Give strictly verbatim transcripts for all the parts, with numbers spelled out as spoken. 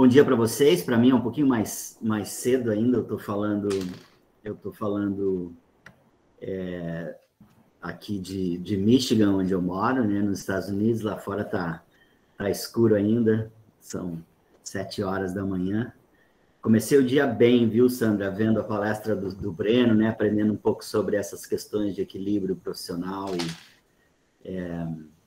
Bom dia para vocês. Para mim é um pouquinho mais, mais cedo ainda. Eu estou falando, eu estou falando é, aqui de, de Michigan, onde eu moro, né, nos Estados Unidos. Lá fora tá, tá escuro ainda. São sete horas da manhã. Comecei o dia bem, viu, Sandra? Vendo a palestra do, do Breno, né, aprendendo um pouco sobre essas questões de equilíbrio profissional e, é,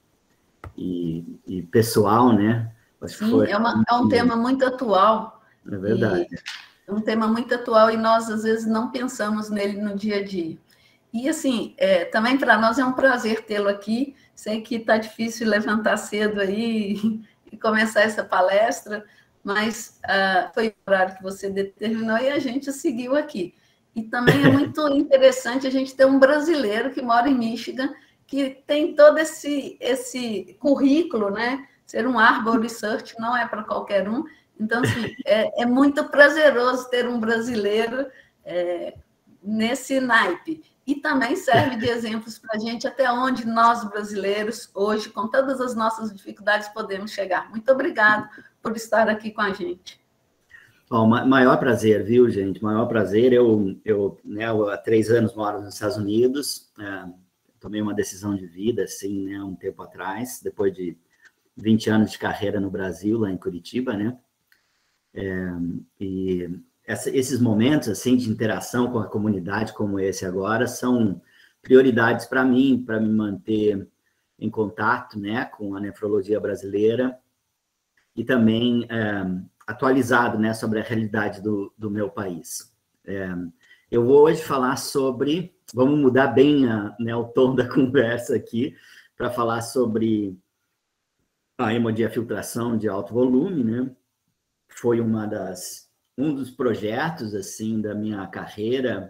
e, e pessoal, né? Acho que Sim, foi é, uma, é um tema muito atual. É verdade. E é um tema muito atual e nós, às vezes, não pensamos nele no dia a dia. E, assim, é, também para nós é um prazer tê-lo aqui. Sei que está difícil levantar cedo aí e começar essa palestra, mas ah, foi o horário que você determinou e a gente seguiu aqui. E também é muito interessante a gente ter um brasileiro que mora em Michigan, que tem todo esse, esse currículo, né? Ser um Arbor Research não é para qualquer um. Então, assim, é, é muito prazeroso ter um brasileiro é, nesse naipe. E também serve de exemplos para a gente até onde nós, brasileiros, hoje, com todas as nossas dificuldades, podemos chegar. Muito obrigado por estar aqui com a gente. Bom, maior prazer, viu, gente? Maior prazer. Eu, eu, né, eu há três anos moro nos Estados Unidos. É, tomei uma decisão de vida, assim, né, um tempo atrás, depois de vinte anos de carreira no Brasil, lá em Curitiba, né? É, e essa, esses momentos, assim, de interação com a comunidade, como esse agora, são prioridades para mim, para me manter em contato, né, com a nefrologia brasileira e também é, atualizado, né, sobre a realidade do, do meu país. É, eu vou hoje falar sobre, vamos mudar bem a, né, o tom da conversa aqui, para falar sobre a hemodiafiltração de alto volume, né? Foi uma das, um dos projetos, assim, da minha carreira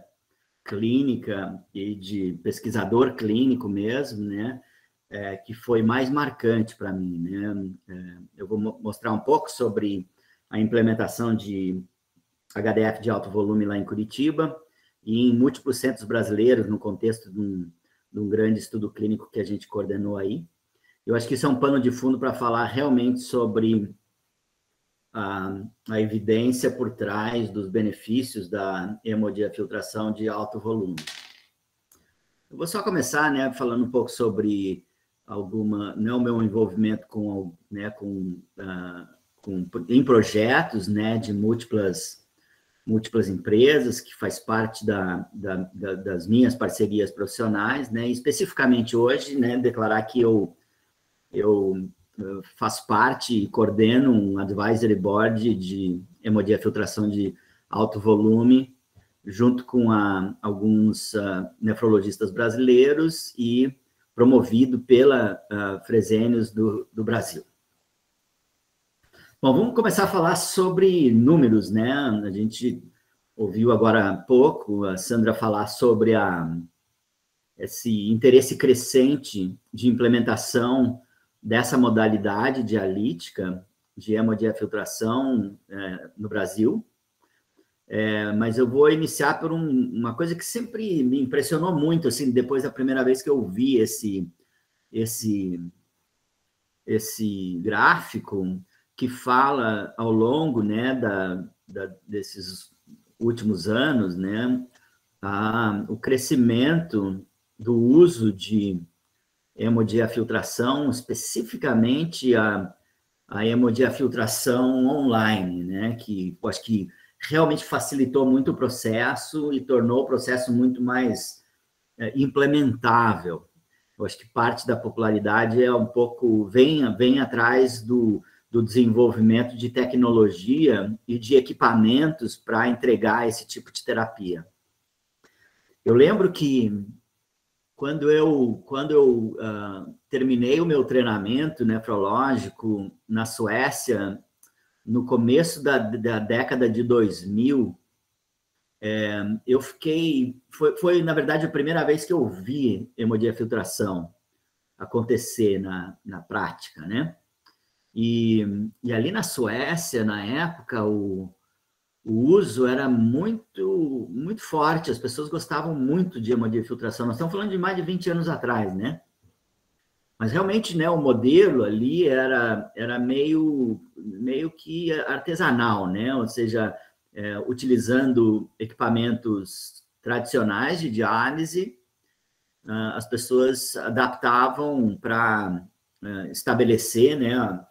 clínica e de pesquisador clínico mesmo, né? É, que foi mais marcante para mim, né? É, eu vou mostrar um pouco sobre a implementação de H D F de alto volume lá em Curitiba e em múltiplos centros brasileiros no contexto de um, de um grande estudo clínico que a gente coordenou aí. Eu acho que isso é um pano de fundo para falar realmente sobre a, a evidência por trás dos benefícios da hemodiafiltração de alto volume. Eu vou só começar, né, falando um pouco sobre alguma, né, o meu envolvimento com, né, com, uh, com em projetos, né, de múltiplas múltiplas empresas, que faz parte da, da, da, das minhas parcerias profissionais, né, e especificamente hoje, né, declarar que eu eu faço parte e coordeno um advisory board de hemodiafiltração de alto volume, junto com a, alguns uh, nefrologistas brasileiros e promovido pela uh, Fresenius do, do Brasil. Bom, vamos começar a falar sobre números, né? A gente ouviu agora há pouco a Sandra falar sobre a, esse interesse crescente de implementação dessa modalidade dialítica de hemodiafiltração é, no Brasil. É, mas eu vou iniciar por um, uma coisa que sempre me impressionou muito, assim, depois da primeira vez que eu vi esse, esse, esse gráfico que fala ao longo, né, da, da, desses últimos anos, né, a, o crescimento do uso de hemodiafiltração, especificamente a, a hemodiafiltração online, né, que eu acho que realmente facilitou muito o processo e tornou o processo muito mais é, implementável. Eu acho que parte da popularidade é um pouco, vem, vem atrás do, do desenvolvimento de tecnologia e de equipamentos para entregar esse tipo de terapia. Eu lembro que quando eu, quando eu uh, terminei o meu treinamento nefrológico na Suécia, no começo da, da década de dois mil, é, eu fiquei... Foi, foi, na verdade, a primeira vez que eu vi hemodiafiltração acontecer na, na prática, né? E, e ali na Suécia, na época, o, o uso era muito, muito forte, as pessoas gostavam muito de hemodiafiltração. Nós estamos falando de mais de vinte anos atrás, né? Mas realmente, né, o modelo ali era, era meio, meio que artesanal, né? Ou seja, é, utilizando equipamentos tradicionais de diálise, uh, as pessoas adaptavam para uh, estabelecer, né, a,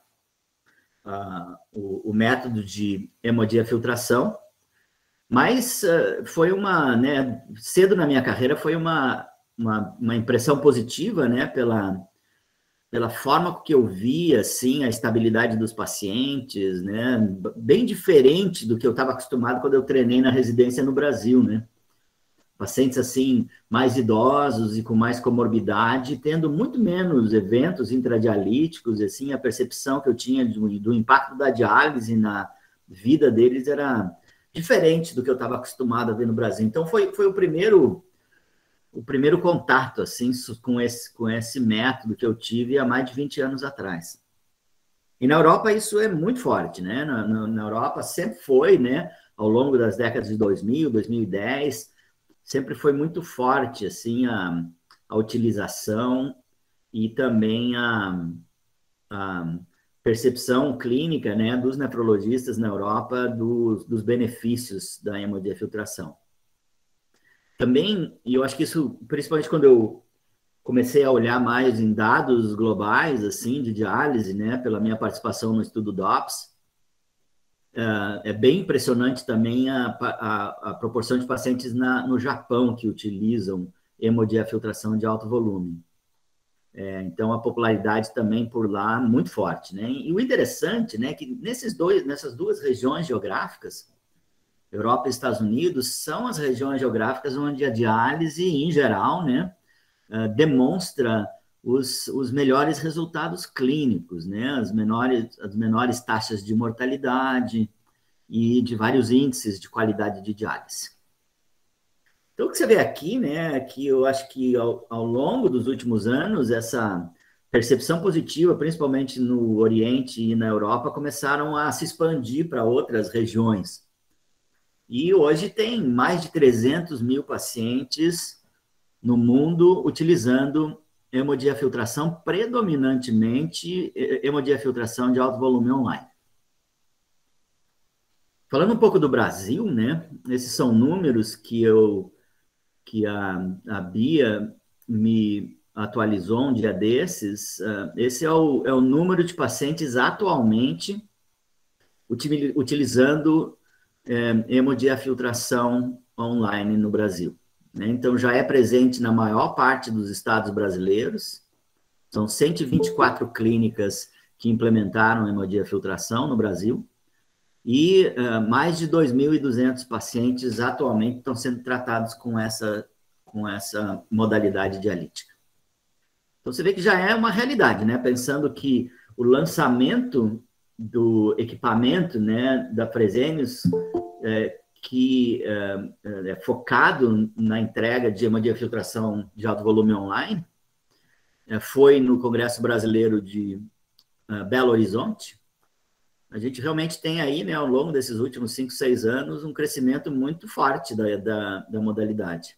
a, o, o método de hemodiafiltração. Mas uh, foi uma, né, cedo na minha carreira, foi uma, uma, uma impressão positiva, né, pela pela forma que eu via, assim, a estabilidade dos pacientes, né, bem diferente do que eu estava acostumado quando eu treinei na residência no Brasil, né, pacientes, assim, mais idosos e com mais comorbidade, tendo muito menos eventos intradialíticos, assim, a percepção que eu tinha do, do impacto da diálise na vida deles era diferente do que eu estava acostumado a ver no Brasil. Então, foi, foi o primeiro... o primeiro contato, assim, com esse, com esse método que eu tive há mais de vinte anos atrás. E na Europa isso é muito forte, né? Na, na, na Europa sempre foi, né? Ao longo das décadas de dois mil, dois mil e dez, sempre foi muito forte, assim, a, a utilização e também a, a percepção clínica, né, dos nefrologistas na Europa dos, dos benefícios da hemodiafiltração. Também, e eu acho que isso, principalmente quando eu comecei a olhar mais em dados globais, assim, de diálise, né, pela minha participação no estudo D O P S, é bem impressionante também a, a, a proporção de pacientes na, no Japão que utilizam hemodiafiltração de alto volume. É, então, a popularidade também por lá muito forte, né? E o interessante, né, que nesses dois, nessas duas regiões geográficas, Europa e Estados Unidos, são as regiões geográficas onde a diálise, em geral, né, demonstra os, os melhores resultados clínicos, né, as menores, as menores taxas de mortalidade e de vários índices de qualidade de diálise. Então, o que você vê aqui, né, é que eu acho que ao, ao longo dos últimos anos, essa percepção positiva, principalmente no Oriente e na Europa, começaram a se expandir para outras regiões. E hoje tem mais de trezentos mil pacientes no mundo utilizando hemodiafiltração, predominantemente hemodiafiltração de alto volume online. Falando um pouco do Brasil, né? Esses são números que, eu, que a, a Bia me atualizou um dia desses. Esse é o, é o número de pacientes atualmente utilizando É, hemodiafiltração online no Brasil. Né? Então, já é presente na maior parte dos estados brasileiros. São cento e vinte e quatro clínicas que implementaram hemodiafiltração no Brasil e uh, mais de dois mil e duzentos pacientes atualmente estão sendo tratados com essa, com essa modalidade dialítica. Então, você vê que já é uma realidade, né? Pensando que o lançamento do equipamento, né, da Fresenius, é, que é, é focado na entrega de hemodiafiltração de alto volume online, é, foi no Congresso Brasileiro de uh, Belo Horizonte. A gente realmente tem aí, né, ao longo desses últimos cinco, seis anos, um crescimento muito forte da, da, da modalidade.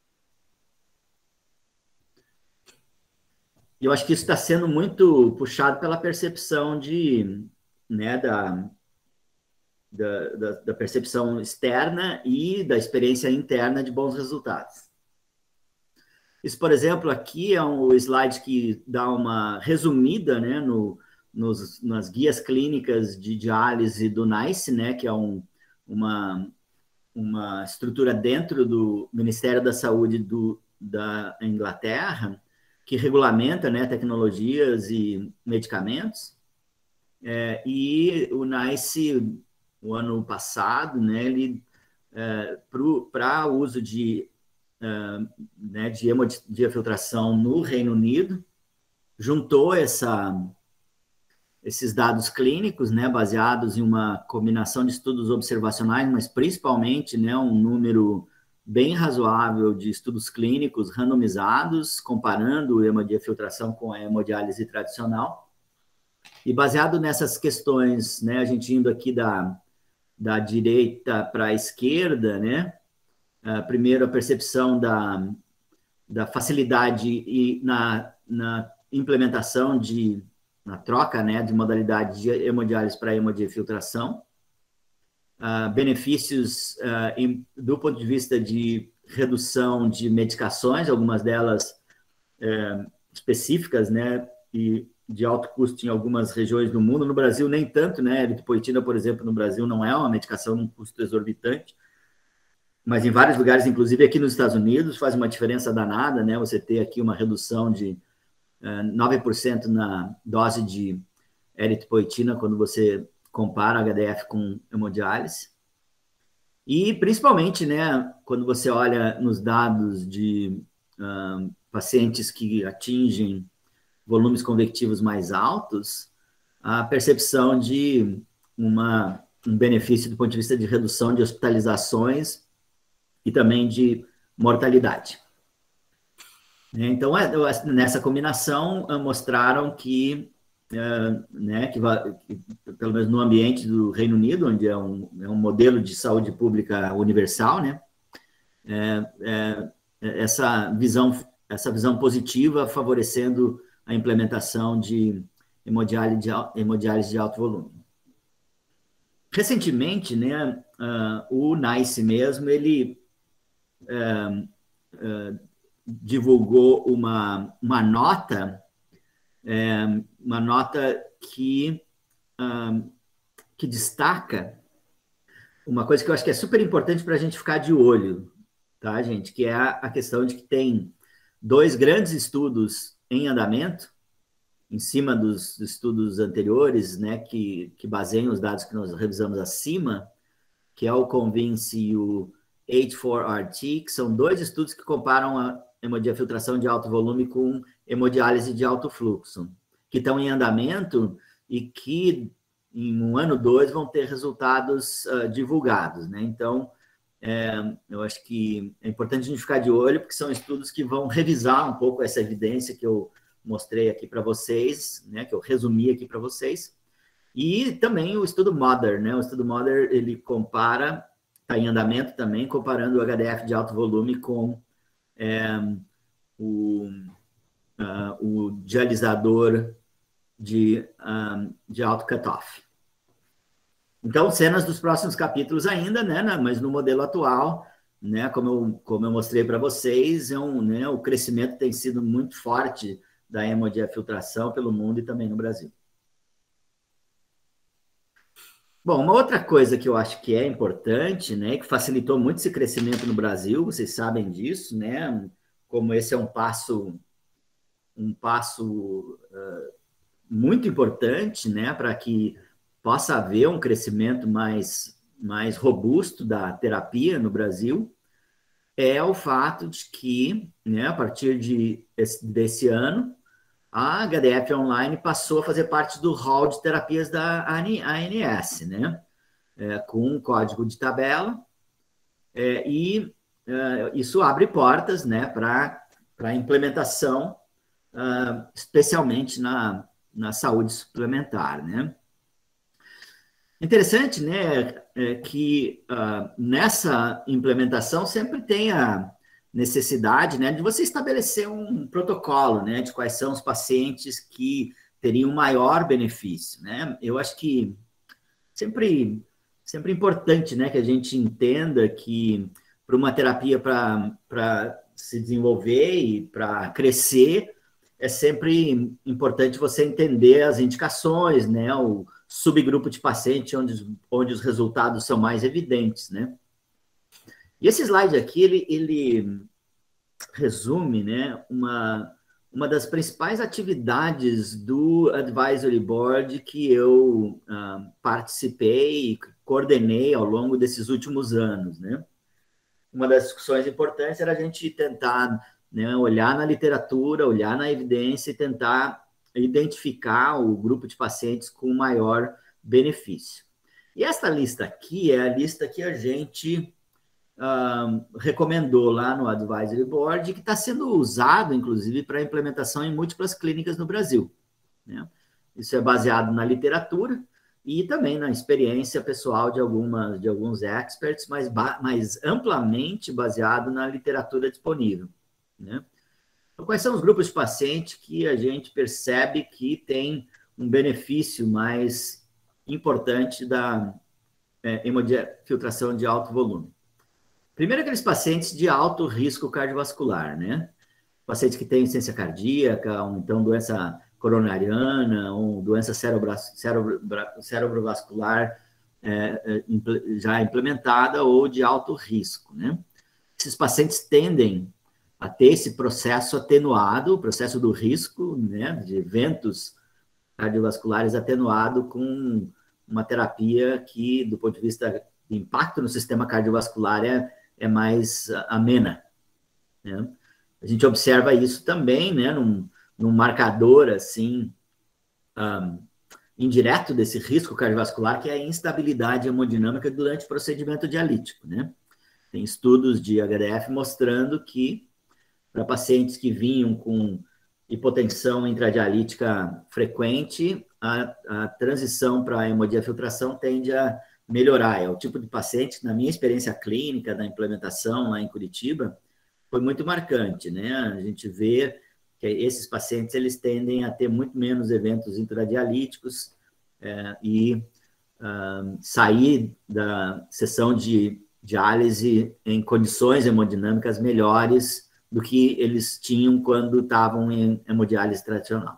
E eu acho que isso está sendo muito puxado pela percepção de, né, da, da, da, da percepção externa e da experiência interna de bons resultados. Isso, por exemplo, aqui é um slide que dá uma resumida, né, no, nos, nas guias clínicas de diálise do NICE, né, que é um, uma, uma estrutura dentro do Ministério da Saúde do, da Inglaterra, que regulamenta, né, tecnologias e medicamentos. É, e o NICE, o ano passado, né, ele, é, para o uso de, é, né, de hemodiafiltração no Reino Unido, juntou essa, esses dados clínicos, né, baseados em uma combinação de estudos observacionais, mas principalmente, né, um número bem razoável de estudos clínicos randomizados, comparando a hemodiafiltração com a hemodiálise tradicional. E baseado nessas questões, né, a gente indo aqui da, da direita para a esquerda, né, uh, primeiro a percepção da, da facilidade e na, na implementação de, na troca, né, de modalidade de hemodiálise para hemodiafiltração, uh, benefícios uh, em, do ponto de vista de redução de medicações, algumas delas uh, específicas, né, e de alto custo em algumas regiões do mundo. No Brasil, nem tanto, né? A eritropoetina, por exemplo, no Brasil não é uma medicação num custo exorbitante, mas em vários lugares, inclusive aqui nos Estados Unidos, faz uma diferença danada, né? Você ter aqui uma redução de uh, nove por cento na dose de eritropoetina quando você compara H D F com hemodiálise. E, principalmente, né, quando você olha nos dados de uh, pacientes que atingem volumes convectivos mais altos, a percepção de uma, um benefício do ponto de vista de redução de hospitalizações e também de mortalidade. Então, nessa combinação, mostraram que, né, que, pelo menos no ambiente do Reino Unido, onde é um, é um modelo de saúde pública universal, né, é, é, essa visão, essa visão positiva favorecendo a implementação de hemodiálise de, hemodiálise de alto volume. Recentemente, né, uh, o NICE mesmo, ele uh, uh, divulgou uma, uma nota, uh, uma nota que, uh, que destaca uma coisa que eu acho que é super importante para a gente ficar de olho, tá, gente? Que é a, a questão de que tem dois grandes estudos em andamento, em cima dos estudos anteriores, né, que, que baseiam os dados que nós revisamos acima, que é o CONVINCE e o H quatro R T, que são dois estudos que comparam a hemodiafiltração de alto volume com hemodiálise de alto fluxo, que estão em andamento e que em um ano, dois, vão ter resultados uh, divulgados, né? Então, é, eu acho que é importante a gente ficar de olho, porque são estudos que vão revisar um pouco essa evidência que eu mostrei aqui para vocês, né, que eu resumi aqui para vocês, e também o estudo MOTHER, né, o estudo MOTHER, ele compara, está em andamento também, comparando o H D F de alto volume com é, o, uh, o dialisador de, um, de alto cutoff. Então, cenas dos próximos capítulos ainda, né, mas no modelo atual, né, como eu, como eu mostrei para vocês, é um, né, o crescimento tem sido muito forte da hemodiafiltração pelo mundo e também no Brasil. Bom, uma outra coisa que eu acho que é importante, né, que facilitou muito esse crescimento no Brasil, vocês sabem disso, né, como esse é um passo, um passo uh, muito importante, né, para que possa haver um crescimento mais, mais robusto da terapia no Brasil, é o fato de que, né, a partir de, desse ano, a H D F Online passou a fazer parte do hall de terapias da A N S, né? É, com um código de tabela, é, e é, isso abre portas, né, para a implementação, uh, especialmente na, na saúde suplementar, né? Interessante, né, é que uh, nessa implementação sempre tem a necessidade, né, de você estabelecer um protocolo, né, de quais são os pacientes que teriam maior benefício, né? Eu acho que sempre sempre importante, né, que a gente entenda que para uma terapia para se desenvolver e para crescer, é sempre importante você entender as indicações, né, o subgrupo de paciente onde, onde os resultados são mais evidentes, né? E esse slide aqui, ele, ele resume, né, uma, uma das principais atividades do Advisory Board que eu uh, participei e coordenei ao longo desses últimos anos, né? Uma das discussões importantes era a gente tentar, né, olhar na literatura, olhar na evidência e tentar identificar o grupo de pacientes com maior benefício. E esta lista aqui é a lista que a gente Uh, recomendou lá no Advisory Board, que está sendo usado, inclusive, para implementação em múltiplas clínicas no Brasil, né? Isso é baseado na literatura e também na experiência pessoal de, algumas, de alguns experts, mas, mas amplamente baseado na literatura disponível, né? Então, quais são os grupos de paciente que a gente percebe que tem um benefício mais importante da é, hemodiafiltração de alto volume? Primeiro, aqueles pacientes de alto risco cardiovascular, né? Pacientes que têm insuficiência cardíaca, ou então doença coronariana, ou doença cerebro, cerebro, cerebrovascular é, já implementada ou de alto risco, né? Esses pacientes tendem a ter esse processo atenuado, o processo do risco, né, de eventos cardiovasculares atenuado com uma terapia que, do ponto de vista de impacto no sistema cardiovascular, é, é mais amena, né? A gente observa isso também, né, num, num marcador, assim, um, indireto desse risco cardiovascular, que é a instabilidade hemodinâmica durante o procedimento dialítico, né? Tem estudos de H D F mostrando que, para pacientes que vinham com hipotensão intradialítica frequente, a, a transição para a hemodiafiltração tende a melhorar. É o tipo de paciente que, na minha experiência clínica, da implementação lá em Curitiba, foi muito marcante, né? A gente vê que esses pacientes eles tendem a ter muito menos eventos intradialíticos é, e uh, sair da sessão de diálise em condições hemodinâmicas melhores do que eles tinham quando estavam em hemodiálise tradicional.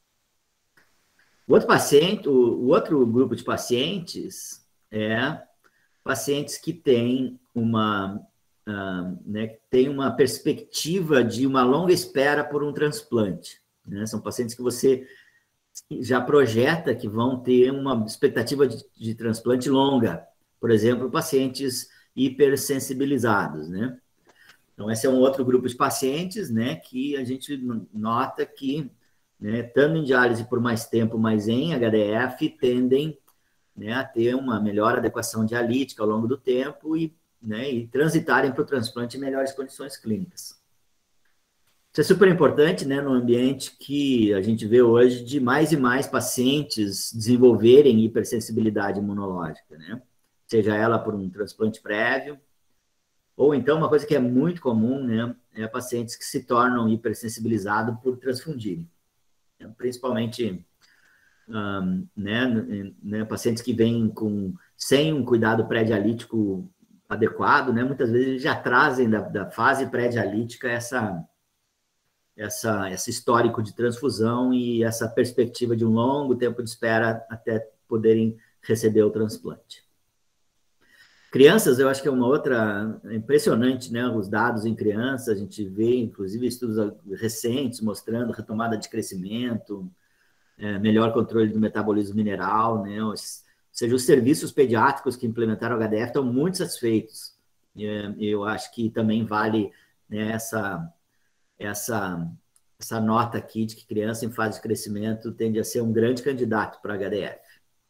O outro paciente, o, o outro grupo de pacientes é pacientes que têm uma, uh, né, tem uma perspectiva de uma longa espera por um transplante, né? São pacientes que você já projeta que vão ter uma expectativa de, de transplante longa. Por exemplo, pacientes hipersensibilizados, né? Então, esse é um outro grupo de pacientes, né, que a gente nota que, né, estando em diálise por mais tempo, mas em H D F, tendem, né, a ter uma melhor adequação dialítica ao longo do tempo e, né, e transitarem para o transplante em melhores condições clínicas. Isso é super importante, né, no ambiente que a gente vê hoje de mais e mais pacientes desenvolverem hipersensibilidade imunológica, né? Seja ela por um transplante prévio, ou então uma coisa que é muito comum, né, é pacientes que se tornam hipersensibilizados por transfundirem. Principalmente, um, né, né, pacientes que vêm com, sem um cuidado pré-dialítico adequado, né, muitas vezes já trazem da, da fase pré-dialítica essa, essa, esse histórico de transfusão e essa perspectiva de um longo tempo de espera até poderem receber o transplante. Crianças, eu acho que é uma outra, é impressionante, né? Os dados em crianças, a gente vê, inclusive, estudos recentes mostrando retomada de crescimento, é, melhor controle do metabolismo mineral, né? Ou seja, os serviços pediátricos que implementaram o H D F estão muito satisfeitos. E eu acho que também vale, né, essa, essa, essa nota aqui de que criança em fase de crescimento tende a ser um grande candidato para H D F.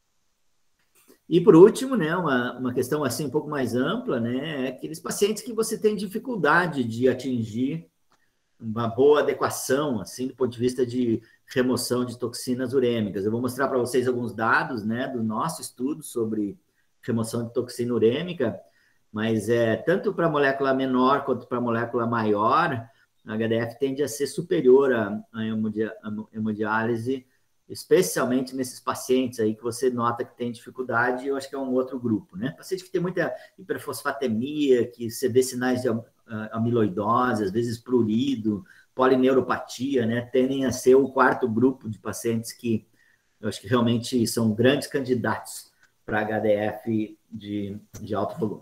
E, por último, né, uma, uma questão assim um pouco mais ampla, né, é aqueles pacientes que você tem dificuldade de atingir uma boa adequação, assim, do ponto de vista de remoção de toxinas urêmicas. Eu vou mostrar para vocês alguns dados, né, do nosso estudo sobre remoção de toxina urêmica, mas é tanto para molécula menor quanto para molécula maior, a H D F tende a ser superior à hemodiálise, especialmente nesses pacientes aí que você nota que tem dificuldade, eu acho que é um outro grupo, né? Paciente que tem muita hiperfosfatemia, que você vê sinais de amiloidose, às vezes prurido, polineuropatia, né? Tendem a ser o quarto grupo de pacientes que eu acho que realmente são grandes candidatos para H D F de, de alto volume.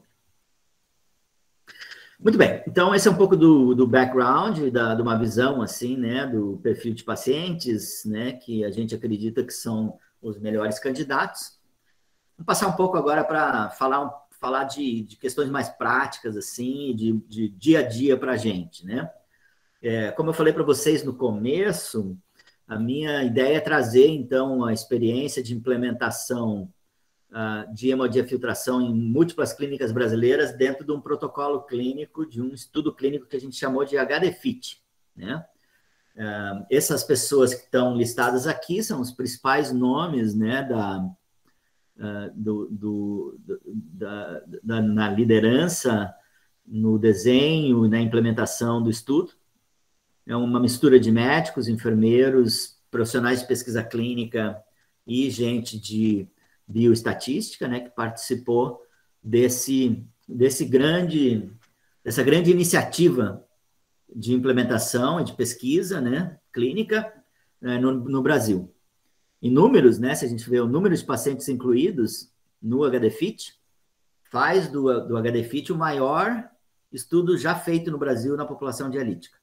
Muito bem, então esse é um pouco do, do background, da, de uma visão assim, né, do perfil de pacientes, né, que a gente acredita que são os melhores candidatos. Vou passar um pouco agora para falar, falar de, de questões mais práticas, assim, de, de dia a dia para a gente, né. É, como eu falei para vocês no começo, a minha ideia é trazer, então, a experiência de implementação de hemodiafiltração em múltiplas clínicas brasileiras dentro de um protocolo clínico, de um estudo clínico que a gente chamou de H D FIT, né? Essas pessoas que estão listadas aqui são os principais nomes, né, da, do, do, da, da, na liderança, no desenho e na implementação do estudo. é uma mistura de médicos, enfermeiros, profissionais de pesquisa clínica e gente de bioestatística, né, que participou desse, desse grande, dessa grande iniciativa de implementação e de pesquisa, né, clínica, né, no, no Brasil. Em números, né, se a gente vê o número de pacientes incluídos no H D F I T, faz do, do H D F I T o maior estudo já feito no Brasil na população dialítica.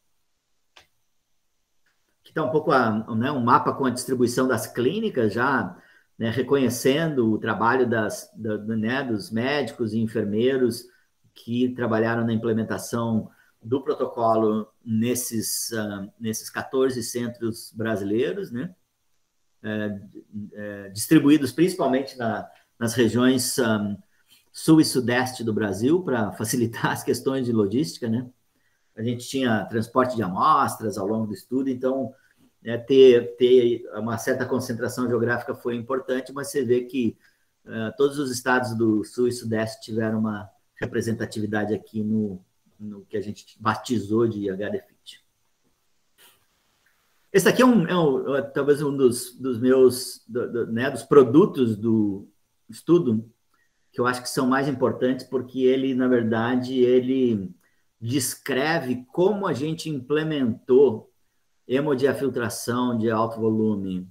Aqui está um pouco a, né, um mapa com a distribuição das clínicas, já, né, reconhecendo o trabalho das, da, né, dos médicos e enfermeiros que trabalharam na implementação do protocolo nesses, uh, nesses quatorze centros brasileiros, né, é, é, distribuídos principalmente na, nas regiões um, sul e sudeste do Brasil, para facilitar as questões de logística, né? A gente tinha transporte de amostras ao longo do estudo, então, né, ter, ter uma certa concentração geográfica foi importante, mas você vê que uh, todos os estados do sul e sudeste tiveram uma representatividade aqui no, no que a gente batizou de H D F I T. Esse aqui é, um, é um, talvez um dos, dos meus, do, do, né, dos produtos do estudo, que eu acho que são mais importantes, porque ele, na verdade, ele descreve como a gente implementou hemodiafiltração de alto volume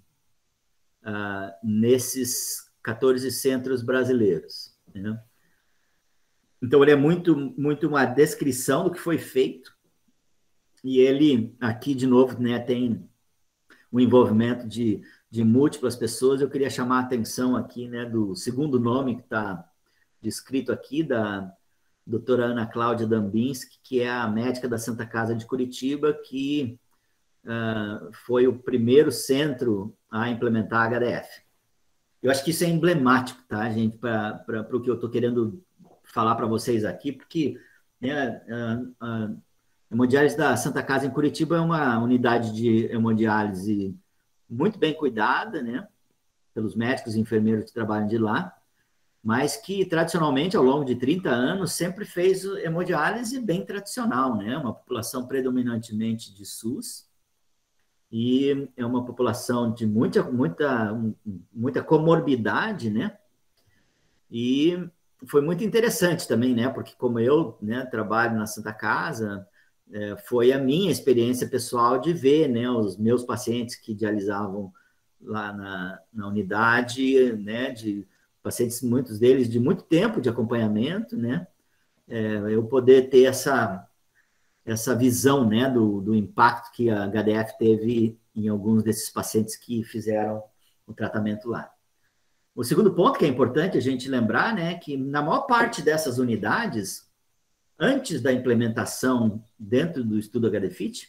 uh, nesses quatorze centros brasileiros, né? Então, ele é muito, muito uma descrição do que foi feito, e ele, aqui, de novo, né, tem o envolvimento de, de múltiplas pessoas. Eu queria chamar a atenção aqui, né, do segundo nome que está descrito aqui, da doutora Ana Cláudia Dambinski, que é a médica da Santa Casa de Curitiba, que uh, foi o primeiro centro a implementar a H D F. Eu acho que isso é emblemático, tá, gente, para o que eu estou querendo falar para vocês aqui, porque, né, a, a hemodiálise da Santa Casa em Curitiba é uma unidade de hemodiálise muito bem cuidada, né, pelos médicos e enfermeiros que trabalham de lá, mas que, tradicionalmente, ao longo de trinta anos, sempre fez hemodiálise bem tradicional, né, uma população predominantemente de SUS, e é uma população de muita, muita, muita comorbidade, né, e foi muito interessante também, né, porque como eu, né, trabalho na Santa Casa, é, foi a minha experiência pessoal de ver, né, os meus pacientes que dialisavam lá na, na unidade, né, de pacientes, muitos deles de muito tempo de acompanhamento, né, é, eu poder ter essa, essa visão, né, do, do impacto que a H D F teve em alguns desses pacientes que fizeram o tratamento lá. O segundo ponto que é importante a gente lembrar, né, que na maior parte dessas unidades, antes da implementação dentro do estudo H D F I T,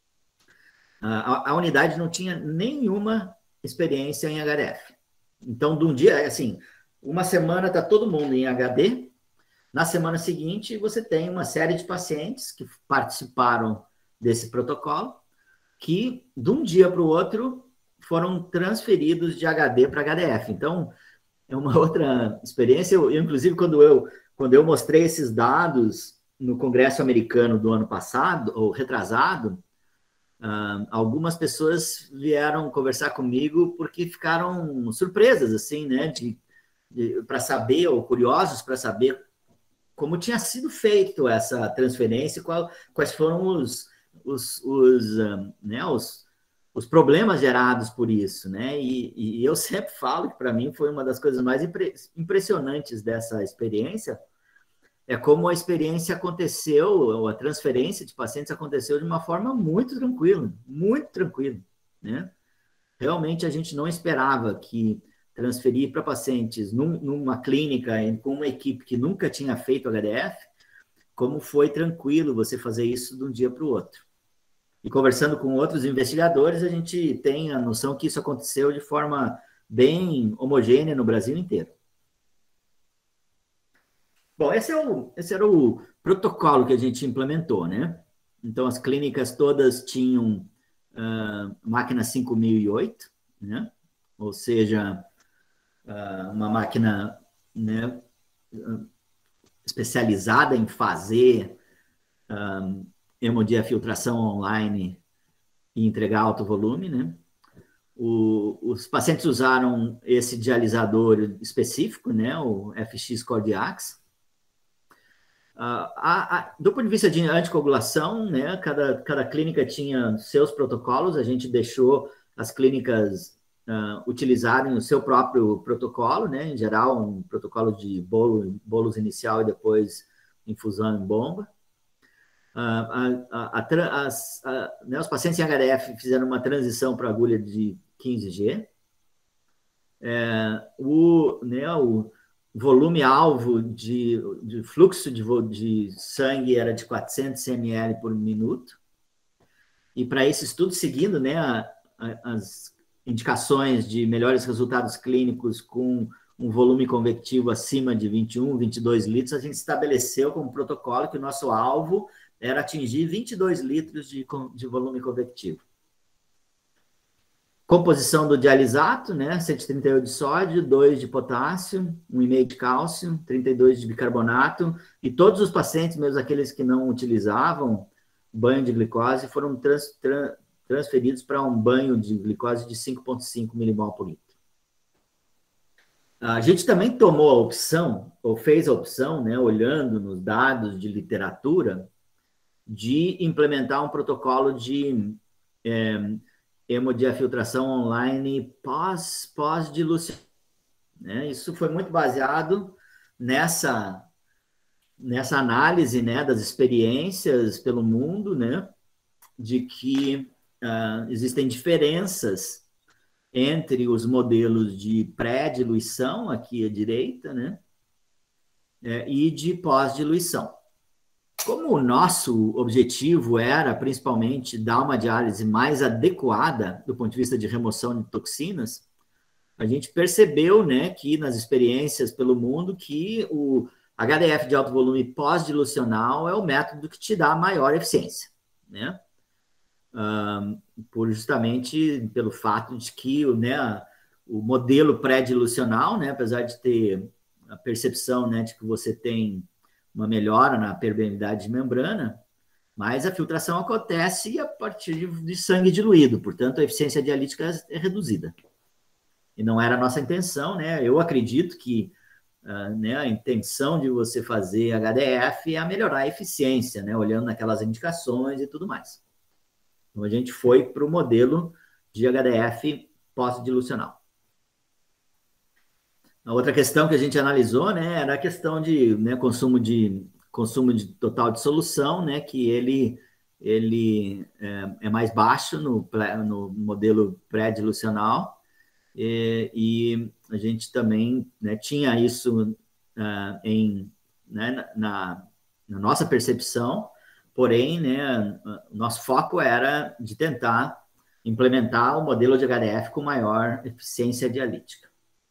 a, a unidade não tinha nenhuma experiência em H D F. Então, de um dia, assim, uma semana está todo mundo em H D, na semana seguinte você tem uma série de pacientes que participaram desse protocolo, que de um dia para o outro foram transferidos de H D para H D F. Então, é uma outra experiência. Eu, eu, inclusive, quando eu, quando eu mostrei esses dados no Congresso Americano do ano passado, ou retrasado, uh, algumas pessoas vieram conversar comigo porque ficaram surpresas, assim, né, de, de, para saber, ou curiosos para saber como tinha sido feito essa transferência, qual, quais foram os, os, os, um, né, os, os problemas gerados por isso, né? E, e eu sempre falo que, para mim, foi uma das coisas mais impre impressionantes dessa experiência, é como a experiência aconteceu, ou a transferência de pacientes aconteceu de uma forma muito tranquila, muito tranquila, né? Realmente a gente não esperava que transferir para pacientes num, numa clínica com uma equipe que nunca tinha feito H D F, como foi tranquilo você fazer isso de um dia para o outro. E conversando com outros investigadores, a gente tem a noção que isso aconteceu de forma bem homogênea no Brasil inteiro. Bom, esse, é o, esse era o protocolo que a gente implementou, né? Então, as clínicas todas tinham uh, máquina cinco mil e oito, né? Ou seja, uh, uma máquina, né, especializada em fazer um, hemodiafiltração online e entregar alto volume, né? O, os pacientes usaram esse dialisador específico, né? O F X Cordiax. Uh, a, a, do ponto de vista de anticoagulação, né? Cada, cada clínica tinha seus protocolos, a gente deixou as clínicas uh, utilizarem o seu próprio protocolo, né? Em geral, um protocolo de bolo, bolos inicial e depois infusão em bomba. Uh, a, a, a, as, a, né, os pacientes em H D F fizeram uma transição para agulha de quinze G. É, o, né, o volume-alvo de, de fluxo de, de sangue era de quatrocentos mililitros por minuto. E para esse estudo, seguindo, né, a, a, as indicações de melhores resultados clínicos com um volume convectivo acima de vinte e um, vinte e dois litros, a gente estabeleceu como protocolo que o nosso alvo era atingir vinte e dois litros de, de volume convectivo. Composição do dialisato, né? cento e trinta e oito de sódio, dois de potássio, um vírgula cinco de cálcio, trinta e dois de bicarbonato, e todos os pacientes, mesmo aqueles que não utilizavam banho de glicose, foram trans, trans, transferidos para um banho de glicose de cinco vírgula cinco milimol por litro. A gente também tomou a opção, ou fez a opção, né, olhando nos dados de literatura, de implementar um protocolo de é, hemodiafiltração online pós, pós-diluição. Né? Isso foi muito baseado nessa, nessa análise, né, das experiências pelo mundo, né, de que uh, existem diferenças entre os modelos de pré-diluição, aqui à direita, né, é, e de pós-diluição. Como o nosso objetivo era, principalmente, dar uma diálise mais adequada do ponto de vista de remoção de toxinas, a gente percebeu, né, que nas experiências pelo mundo, que o H D F de alto volume pós-dilucional é o método que te dá maior eficiência, né? Um, por justamente pelo fato de que, né, o modelo pré-dilucional, né, apesar de ter a percepção, né, de que você tem uma melhora na permeabilidade de membrana, mas a filtração acontece a partir de sangue diluído, portanto, a eficiência dialítica é reduzida. E não era a nossa intenção, né? Eu acredito que uh, né, a intenção de você fazer H D F é melhorar a eficiência, né? Olhando naquelas indicações e tudo mais. Então, a gente foi para o modelo de H D F pós-dilucional. A outra questão que a gente analisou, né, era a questão de, né, consumo de consumo de total de solução, né, que ele ele é, é mais baixo no, no modelo pré-dilucional, e, e a gente também, né, tinha isso uh, em, né, na, na nossa percepção, porém, né, o nosso foco era de tentar implementar o modelo de H D F com maior eficiência dialítica.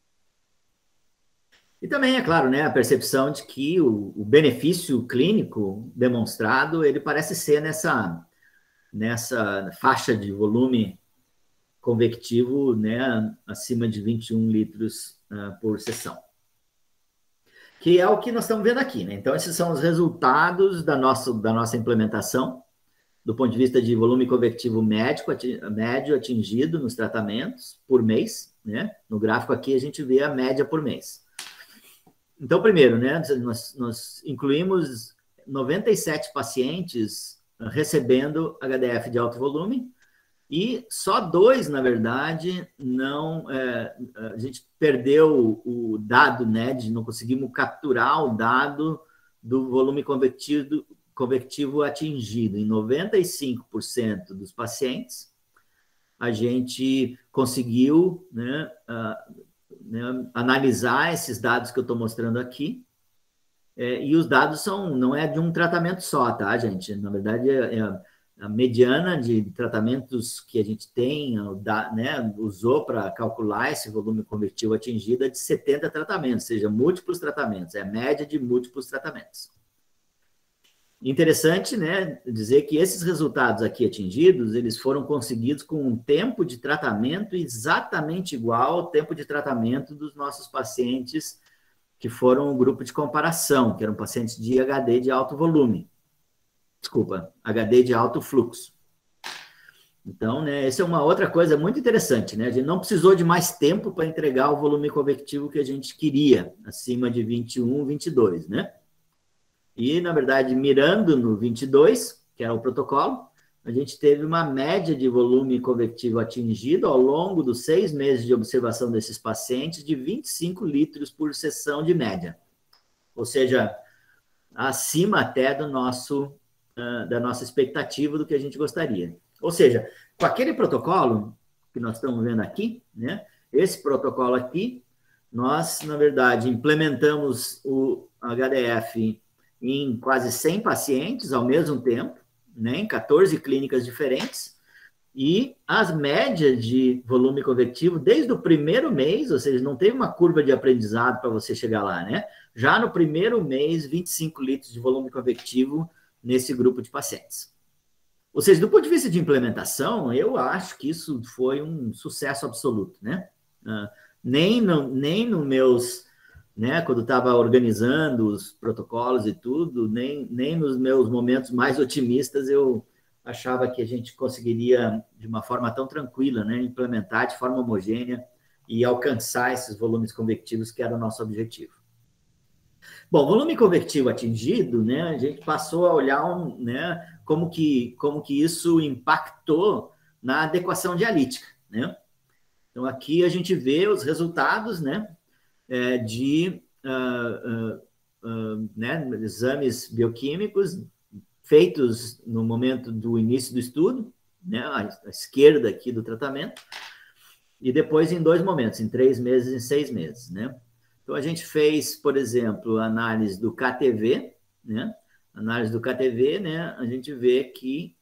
E também, é claro, né, a percepção de que o, o benefício clínico demonstrado, ele parece ser nessa, nessa faixa de volume convectivo, né, acima de vinte e um litros uh, por sessão. Que é o que nós estamos vendo aqui, né? Então, esses são os resultados da nossa, da nossa implementação, do ponto de vista de volume convectivo médico, médio atingido nos tratamentos por mês, né? No gráfico aqui a gente vê a média por mês. Então, primeiro, né, nós, nós incluímos noventa e sete pacientes recebendo H D F de alto volume e só dois, na verdade, não, é, a gente perdeu o dado, né, de não conseguimos capturar o dado do volume convectivo, convectivo atingido. Em noventa e cinco por cento dos pacientes, a gente conseguiu, né, uh, né, analisar esses dados que eu estou mostrando aqui, é, e os dados são, não é de um tratamento só, tá, gente? Na verdade, é, é a mediana de tratamentos que a gente tem, né, usou para calcular esse volume convectivo atingido é de setenta tratamentos, ou seja, múltiplos tratamentos, é a média de múltiplos tratamentos. Interessante, né, dizer que esses resultados aqui atingidos, eles foram conseguidos com um tempo de tratamento exatamente igual ao tempo de tratamento dos nossos pacientes que foram o grupo de comparação, que eram pacientes de H D de alto volume. Desculpa, H D de alto fluxo. Então, né, essa é uma outra coisa muito interessante, né? A gente não precisou de mais tempo para entregar o volume convectivo que a gente queria, acima de vinte e um, vinte e dois, né? E, na verdade, mirando no vinte e dois, que era o protocolo, a gente teve uma média de volume convectivo atingido ao longo dos seis meses de observação desses pacientes de vinte e cinco litros por sessão de média. Ou seja, acima até do nosso, uh, da nossa expectativa do que a gente gostaria. Ou seja, com aquele protocolo que nós estamos vendo aqui, né? Esse protocolo aqui, nós, na verdade, implementamos o H D F em quase cem pacientes ao mesmo tempo, né? Em quatorze clínicas diferentes, e as médias de volume convectivo desde o primeiro mês, ou seja, não teve uma curva de aprendizado para você chegar lá, né? Já no primeiro mês, vinte e cinco litros de volume convectivo nesse grupo de pacientes. Ou seja, do ponto de vista de implementação, eu acho que isso foi um sucesso absoluto, né? Uh, nem no, nem no meus, né, quando estava organizando os protocolos e tudo, nem, nem nos meus momentos mais otimistas eu achava que a gente conseguiria, de uma forma tão tranquila, né, implementar de forma homogênea e alcançar esses volumes convectivos que era o nosso objetivo. Bom, volume convectivo atingido, né, a gente passou a olhar um, né, como, que, como que isso impactou na adequação dialítica, né? Então, aqui a gente vê os resultados, né, é, de uh, uh, uh, né, exames bioquímicos feitos no momento do início do estudo, né, à esquerda aqui do tratamento, e depois em dois momentos, em três meses e em seis meses, né? Então, a gente fez, por exemplo, a análise do K T V, né? A análise do K T V, né? A gente vê que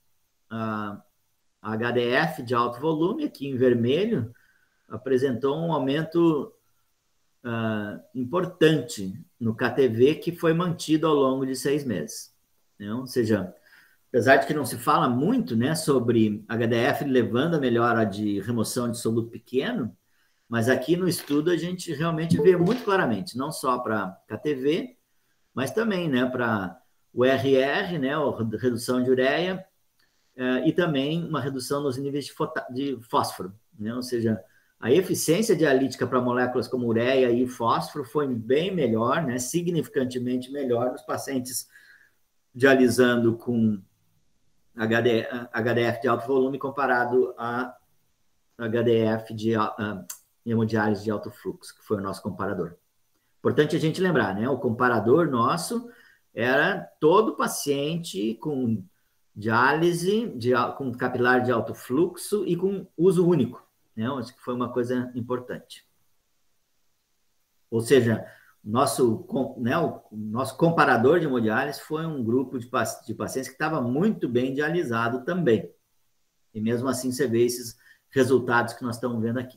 a H D F de alto volume, aqui em vermelho, apresentou um aumento uh, importante no K T V, que foi mantido ao longo de seis meses. Né? Ou seja, apesar de que não se fala muito, né, sobre H D F levando a melhora de remoção de soluto pequeno, mas aqui no estudo a gente realmente vê muito claramente, não só para K T V, mas também, né, para o R R, né, a redução de ureia, uh, e também uma redução nos níveis de, de fósforo, né? Ou seja, a eficiência dialítica para moléculas como ureia e fósforo foi bem melhor, né, significantemente melhor nos pacientes dialisando com H D, H D F de alto volume comparado a H D F de uh, hemodiálise de alto fluxo, que foi o nosso comparador. Importante a gente lembrar, né? O comparador nosso era todo paciente com diálise, de, com capilar de alto fluxo e com uso único, né? Acho que foi uma coisa importante. Ou seja, nosso, né, o nosso comparador de hemodiálise foi um grupo de, de pacientes que estava muito bem dialisado também. E mesmo assim você vê esses resultados que nós estamos vendo aqui.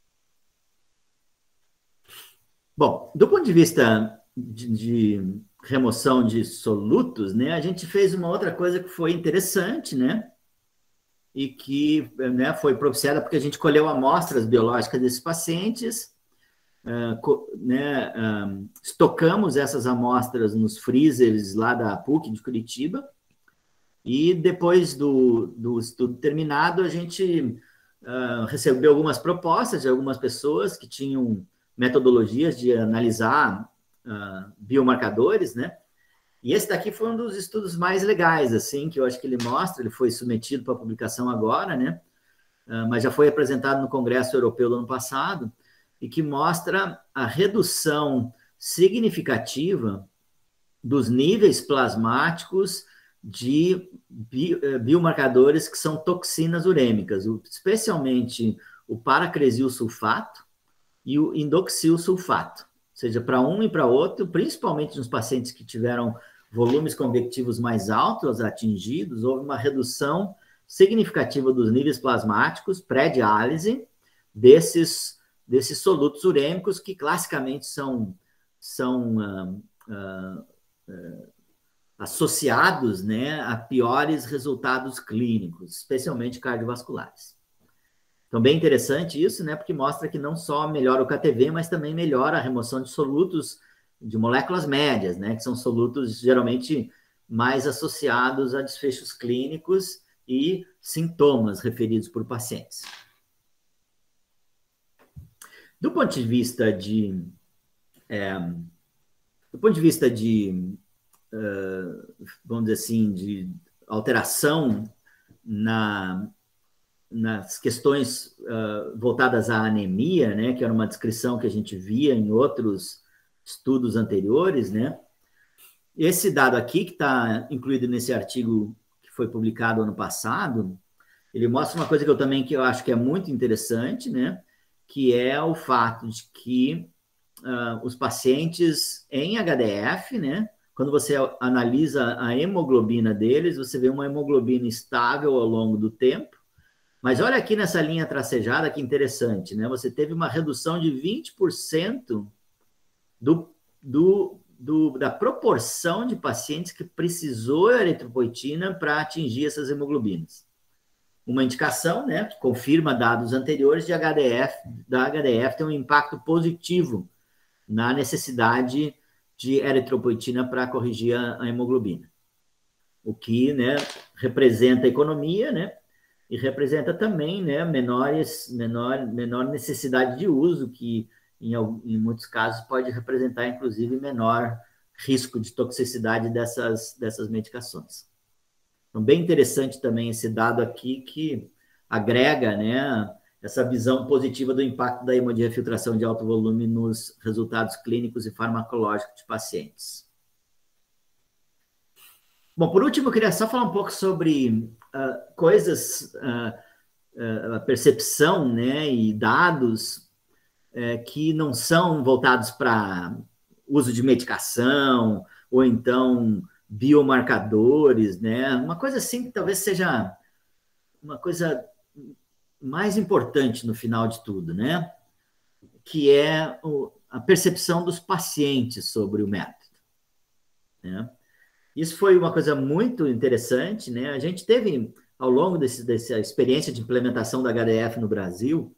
Bom, do ponto de vista de, de remoção de solutos, né, a gente fez uma outra coisa que foi interessante, né, e que, né, foi propiciada porque a gente colheu amostras biológicas desses pacientes, uh, né, um, estocamos essas amostras nos freezers lá da P U C de Curitiba, e depois do, do estudo terminado, a gente uh, recebeu algumas propostas de algumas pessoas que tinham metodologias de analisar uh, biomarcadores, né? E esse daqui foi um dos estudos mais legais, assim, que eu acho que ele mostra, ele foi submetido para publicação agora, né? Uh, mas já foi apresentado no Congresso Europeu do ano passado, e que mostra a redução significativa dos níveis plasmáticos de biomarcadores que são toxinas urêmicas, especialmente o paracresil sulfato e o indoxil sulfato. Ou seja, para um e para outro, principalmente nos pacientes que tiveram volumes convectivos mais altos atingidos, houve uma redução significativa dos níveis plasmáticos pré-diálise desses, desses solutos urêmicos que classicamente são, são uh, uh, uh, associados, né, a piores resultados clínicos, especialmente cardiovasculares. Então, bem interessante isso, né, porque mostra que não só melhora o K T V, mas também melhora a remoção de solutos de moléculas médias, né, que são solutos geralmente mais associados a desfechos clínicos e sintomas referidos por pacientes. Do ponto de vista de, é, do ponto de vista de, uh, vamos dizer assim, de alteração na, nas questões uh, voltadas à anemia, né, que era uma descrição que a gente via em outros estudos anteriores, né? Esse dado aqui, que está incluído nesse artigo que foi publicado ano passado, ele mostra uma coisa que eu também que eu acho que é muito interessante, né? Que é o fato de que uh, os pacientes em H D F, né? Quando você analisa a hemoglobina deles, você vê uma hemoglobina estável ao longo do tempo. Mas olha aqui nessa linha tracejada, que interessante, né? Você teve uma redução de vinte por cento do, do, do, da proporção de pacientes que precisou de eritropoetina para atingir essas hemoglobinas. Uma indicação, né, que confirma dados anteriores de H D F, da H D F tem um impacto positivo na necessidade de eritropoetina para corrigir a, a hemoglobina. O que, né, representa economia, né, e representa também, né, menores, menor, menor necessidade de uso, que em, em muitos casos pode representar, inclusive, menor risco de toxicidade dessas, dessas medicações. Então, bem interessante também esse dado aqui, que agrega, né, essa visão positiva do impacto da hemodiafiltração de alto volume nos resultados clínicos e farmacológicos de pacientes. Bom, por último, eu queria só falar um pouco sobre uh, coisas, uh, uh, a percepção, né, e dados uh, que não são voltados para uso de medicação, ou então biomarcadores, né? Uma coisa assim que talvez seja uma coisa mais importante no final de tudo, né? Que é o, a percepção dos pacientes sobre o método, né? Isso foi uma coisa muito interessante, né? A gente teve, ao longo desse, dessa experiência de implementação da H D F no Brasil,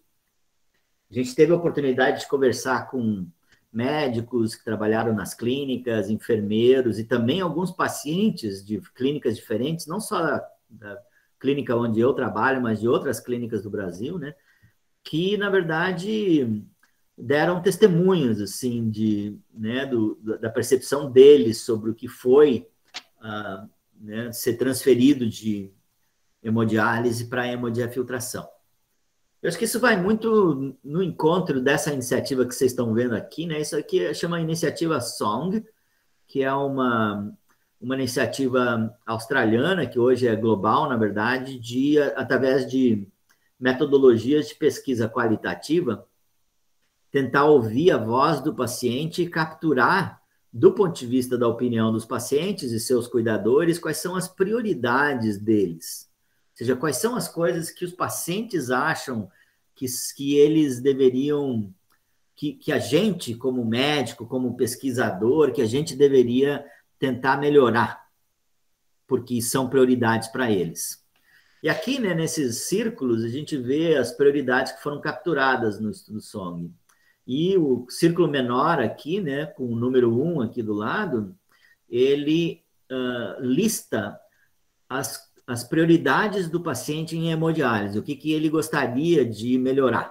a gente teve a oportunidade de conversar com médicos que trabalharam nas clínicas, enfermeiros e também alguns pacientes de clínicas diferentes, não só da, da clínica onde eu trabalho, mas de outras clínicas do Brasil, né? Que, na verdade, deram testemunhos, assim, de, né, do, da percepção deles sobre o que foi uh, né, ser transferido de hemodiálise para hemodiafiltração. Eu acho que isso vai muito no encontro dessa iniciativa que vocês estão vendo aqui, né? Isso aqui chama Iniciativa SONG, que é uma, uma iniciativa australiana, que hoje é global, na verdade, de, através de metodologias de pesquisa qualitativa, tentar ouvir a voz do paciente e capturar, do ponto de vista da opinião dos pacientes e seus cuidadores, quais são as prioridades deles. Ou seja, quais são as coisas que os pacientes acham que, que eles deveriam, que, que a gente, como médico, como pesquisador, que a gente deveria tentar melhorar, porque são prioridades para eles. E aqui, né, nesses círculos, a gente vê as prioridades que foram capturadas no estudo SONG. E o círculo menor aqui, né, com o número um aqui do lado, ele uh, lista as as prioridades do paciente em hemodiálise, o que, que ele gostaria de melhorar.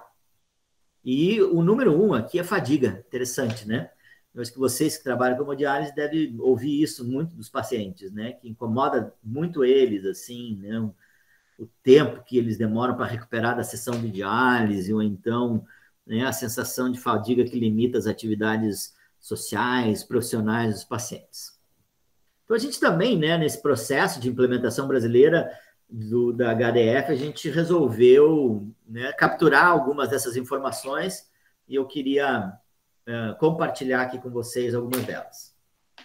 E o número um aqui é fadiga, interessante, né? Eu acho que vocês que trabalham com hemodiálise devem ouvir isso muito dos pacientes, né? Que incomoda muito eles, assim, né? O tempo que eles demoram para recuperar da sessão de diálise, ou então, né, a sensação de fadiga que limita as atividades sociais, profissionais dos pacientes. Então, a gente também, né, nesse processo de implementação brasileira do, da H D F, a gente resolveu, né, capturar algumas dessas informações e eu queria uh, compartilhar aqui com vocês algumas delas.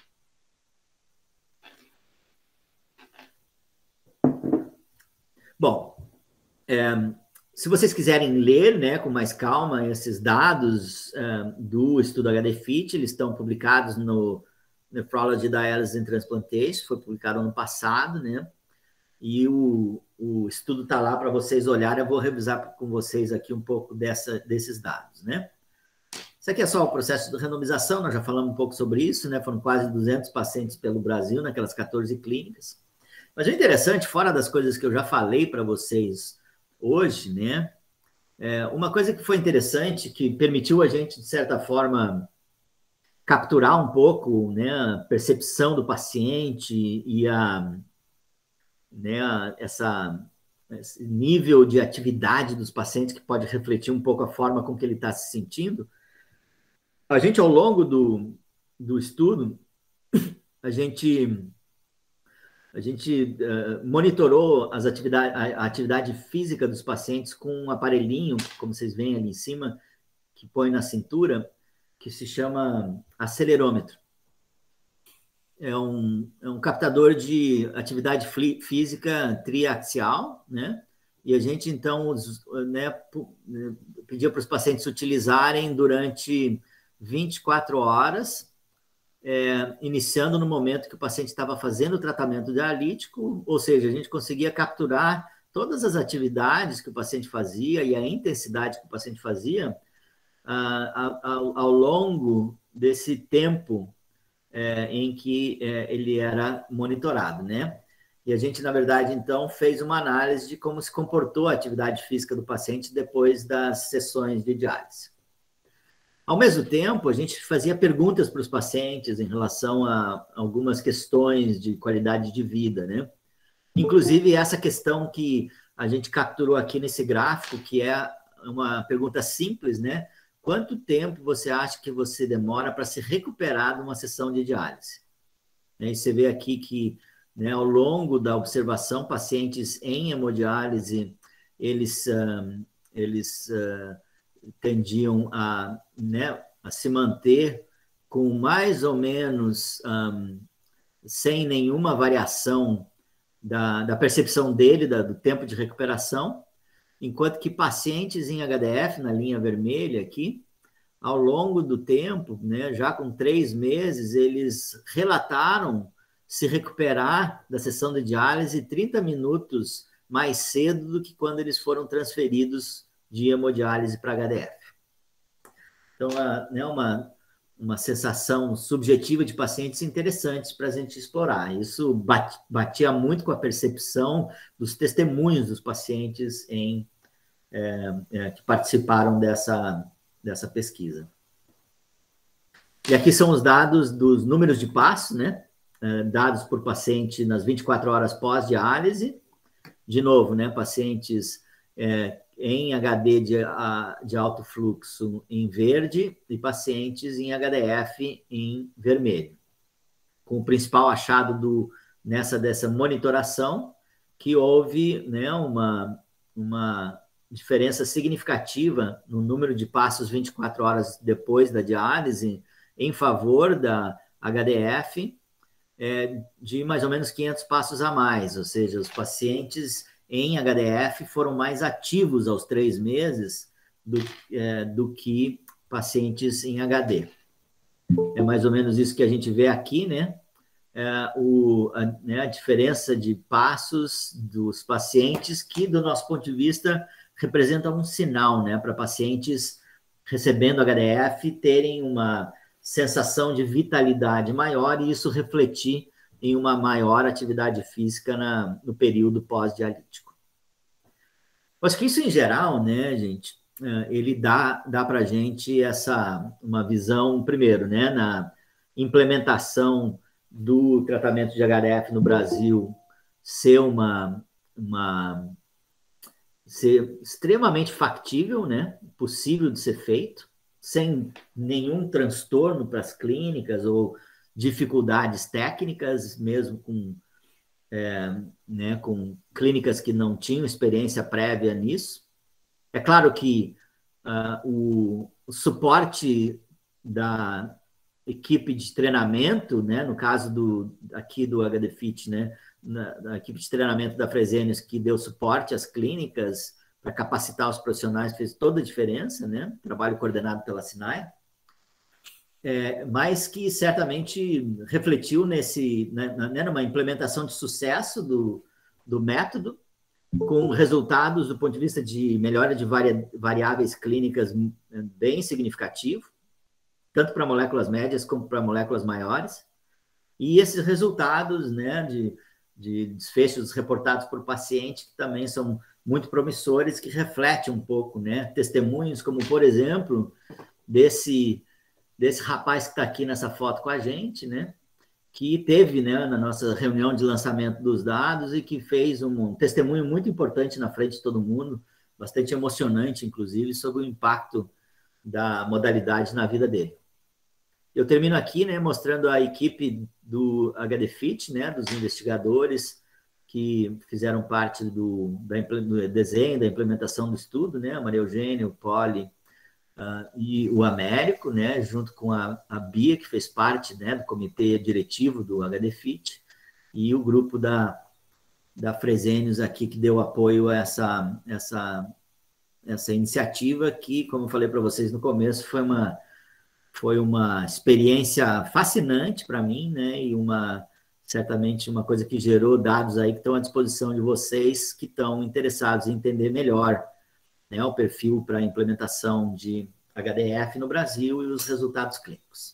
Bom, é, se vocês quiserem ler, né, com mais calma esses dados uh, do estudo H D F I T, eles estão publicados no Nephrology Dialysis and Transplantation, foi publicado ano passado, né? E o, o estudo está lá para vocês olharem. Eu vou revisar com vocês aqui um pouco dessa, desses dados, né? Isso aqui é só o processo de randomização, nós já falamos um pouco sobre isso, né? Foram quase duzentos pacientes pelo Brasil, naquelas quatorze clínicas. Mas o interessante, fora das coisas que eu já falei para vocês hoje, né? É, uma coisa que foi interessante, que permitiu a gente, de certa forma, capturar um pouco, né, a percepção do paciente e a, né, a, essa, esse nível de atividade dos pacientes que pode refletir um pouco a forma com que ele está se sentindo. A gente, ao longo do, do estudo, a gente, a gente uh, monitorou as atividade, a, a atividade física dos pacientes com um aparelhinho, como vocês veem ali em cima, que põe na cintura, que se chama acelerômetro. É um, é um captador de atividade física triaxial, né? E a gente, então, né, pedia para os pacientes utilizarem durante vinte e quatro horas, é, iniciando no momento que o paciente estava fazendo o tratamento dialítico, ou seja, a gente conseguia capturar todas as atividades que o paciente fazia e a intensidade que o paciente fazia ah, ao, ao longo desse tempo é, em que é, ele era monitorado, né? E a gente, na verdade, então, fez uma análise de como se comportou a atividade física do paciente depois das sessões de diálise. Ao mesmo tempo, a gente fazia perguntas para os pacientes em relação a algumas questões de qualidade de vida, né? Inclusive essa questão que a gente capturou aqui nesse gráfico, que é uma pergunta simples, né? Quanto tempo você acha que você demora para se recuperar de uma sessão de diálise? E você vê aqui que, né, ao longo da observação, pacientes em hemodiálise, eles, uh, eles uh, tendiam a, né, a se manter com mais ou menos um, sem nenhuma variação da, da percepção dele, da, do tempo de recuperação, enquanto que pacientes em H D F, na linha vermelha aqui, ao longo do tempo, né, já com três meses, eles relataram se recuperar da sessão de diálise trinta minutos mais cedo do que quando eles foram transferidos de hemodiálise para H D F. Então, é né, uma, uma sensação subjetiva de pacientes interessantes para a gente explorar. Isso batia muito com a percepção dos testemunhos dos pacientes em, é, é, que participaram dessa, dessa pesquisa. E aqui são os dados dos números de passos, né? É, dados por paciente nas vinte e quatro horas pós-diálise. De novo, né? Pacientes é, em H D de, a, de alto fluxo em verde e pacientes em H D F em vermelho. Com o principal achado do, nessa dessa monitoração, que houve, né, uma, uma diferença significativa no número de passos vinte e quatro horas depois da diálise em favor da H D F, é, de mais ou menos quinhentos passos a mais, ou seja, os pacientes em H D F foram mais ativos aos três meses do, é, do que pacientes em H D. É mais ou menos isso que a gente vê aqui, né? É, o, a, né, a diferença de passos dos pacientes que, do nosso ponto de vista, representa um sinal, né, para pacientes recebendo H D F terem uma sensação de vitalidade maior e isso refletir em uma maior atividade física na, no período pós-dialítico. Acho que isso, em geral, né, gente, ele dá, dá para a gente essa, uma visão, primeiro, né, na implementação do tratamento de H D F no Brasil ser uma, uma ser extremamente factível, né, possível de ser feito, sem nenhum transtorno para as clínicas ou dificuldades técnicas, mesmo com, é, né, com clínicas que não tinham experiência prévia nisso. É claro que uh, o, o suporte da equipe de treinamento, né, no caso do, aqui do H D Fit, né, na, da equipe de treinamento da Fresenius, que deu suporte às clínicas para capacitar os profissionais, fez toda a diferença, né? Trabalho coordenado pela SINAI, é, mas que certamente refletiu nesse, né, numa implementação de sucesso do, do método, com resultados do ponto de vista de melhora de varia, variáveis clínicas bem significativo, tanto para moléculas médias como para moléculas maiores. E esses resultados, né, de de desfechos reportados por paciente que também são muito promissores, que refletem um pouco, né? Testemunhos como, por exemplo, desse, desse rapaz que está aqui nessa foto com a gente, né? Que teve, né, na nossa reunião de lançamento dos dados e que fez um, um testemunho muito importante na frente de todo mundo, bastante emocionante, inclusive, sobre o impacto da modalidade na vida dele. Eu termino aqui, né, mostrando a equipe do H D Fit, né, dos investigadores que fizeram parte do, da, do desenho, da implementação do estudo, né, a Maria Eugênia, o Poli, Uh, e o Américo, né, junto com a, a Bia, que fez parte, né, do comitê diretivo do H D Fit, e o grupo da, da Fresenius aqui, que deu apoio a essa, essa, essa iniciativa, que, como eu falei para vocês no começo, foi uma, foi uma experiência fascinante para mim, né, e uma, certamente uma coisa que gerou dados aí que estão à disposição de vocês, que estão interessados em entender melhor, né, o perfil para a implementação de H D F no Brasil e os resultados clínicos.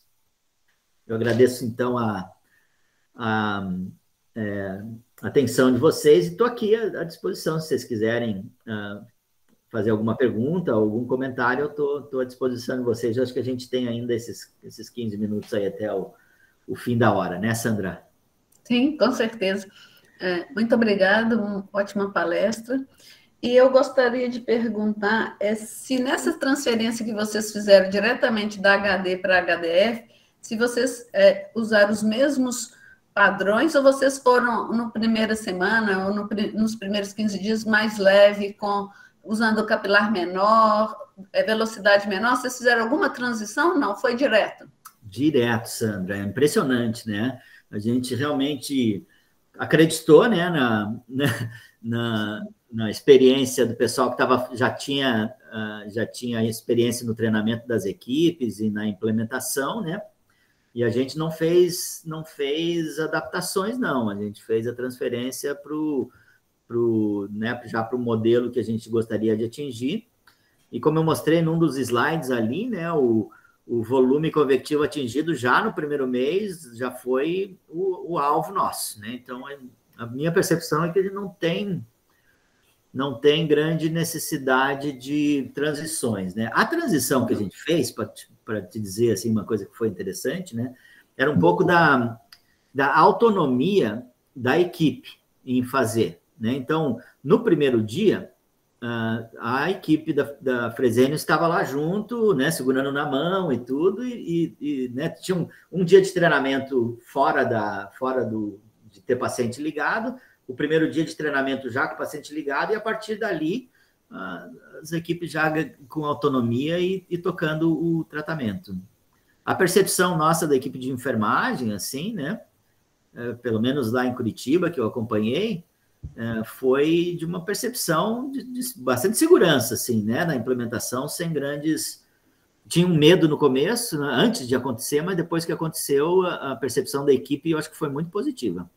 Eu agradeço, então, a, a, é, a atenção de vocês e estou aqui à, à disposição, se vocês quiserem uh, fazer alguma pergunta, algum comentário, eu estou à disposição de vocês. Eu acho que a gente tem ainda esses, esses quinze minutos aí até o, o fim da hora, né, Sandra? Sim, com certeza. É, muito obrigada, uma ótima palestra. E eu gostaria de perguntar é, se nessa transferência que vocês fizeram diretamente da H D para H D F, se vocês é, usaram os mesmos padrões ou vocês foram na primeira semana ou no, nos primeiros quinze dias mais leve, com, usando o capilar menor, é, velocidade menor, vocês fizeram alguma transição? Não, foi direto? Direto, Sandra, é impressionante, né? A gente realmente acreditou, né, na... na, na na experiência do pessoal que tava, já, tinha, uh, já tinha experiência no treinamento das equipes e na implementação, né? E a gente não fez, não fez adaptações, não. A gente fez a transferência pro, pro, né, já para o modelo que a gente gostaria de atingir. E como eu mostrei num dos slides ali, né, o, o volume convectivo atingido já no primeiro mês já foi o, o alvo nosso, né? Então, a minha percepção é que ele não tem... não tem grande necessidade de transições, né? A transição que a gente fez, para te dizer assim, uma coisa que foi interessante, né? Era um pouco da, da autonomia da equipe em fazer, né? Então, no primeiro dia, a equipe da, da Fresenius estava lá junto, né? Segurando na mão e tudo, e, e né? Tinha um, um dia de treinamento fora, da, fora do, de ter paciente ligado, o primeiro dia de treinamento já com o paciente ligado, e a partir dali, as equipes já com autonomia e, e tocando o tratamento. A percepção nossa da equipe de enfermagem, assim, né, é, pelo menos lá em Curitiba, que eu acompanhei, é, foi de uma percepção de, de bastante segurança, assim, né, na implementação, sem grandes... Tinha um medo no começo, né, antes de acontecer, mas depois que aconteceu, a, a percepção da equipe, eu acho que foi muito positiva.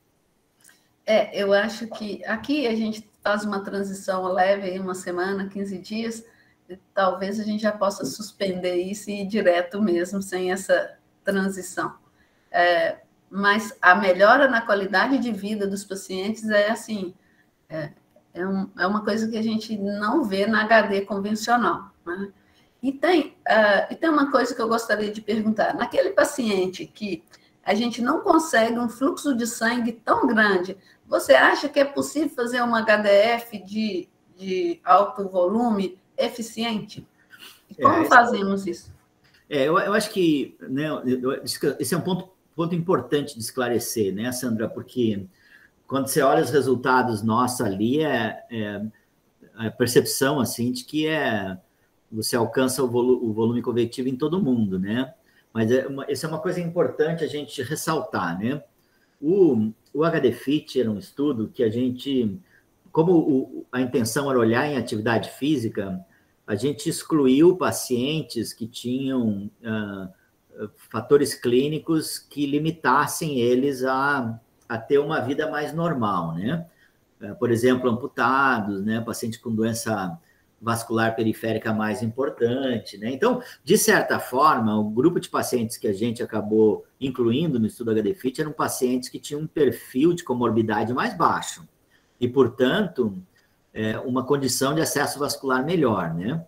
É, eu acho que aqui a gente faz uma transição leve, aí uma semana, quinze dias, talvez a gente já possa suspender isso e ir direto mesmo, sem essa transição. É, mas a melhora na qualidade de vida dos pacientes é assim, é, é, um, é uma coisa que a gente não vê na H D convencional, né? E tem, uh, e tem uma coisa que eu gostaria de perguntar. Naquele paciente que a gente não consegue um fluxo de sangue tão grande, você acha que é possível fazer uma H D F de, de alto volume eficiente? E como é, fazemos isso? É, eu, eu acho que, né, esse é um ponto, ponto importante de esclarecer, né, Sandra? Porque quando você olha os resultados nossos ali, é, é a percepção assim, de que é, você alcança o, volu, o volume convectivo em todo mundo, né? Mas é uma, essa é uma coisa importante a gente ressaltar, né? O, o H D Fit era um estudo que a gente, como o, a intenção era olhar em atividade física, a gente excluiu pacientes que tinham uh, fatores clínicos que limitassem eles a, a ter uma vida mais normal, né? Uh, por exemplo, amputados, né? Paciente com doença vascular periférica mais importante, né? Então, de certa forma, o grupo de pacientes que a gente acabou incluindo no estudo H D F I T eram pacientes que tinham um perfil de comorbidade mais baixo e, portanto, é, uma condição de acesso vascular melhor, né?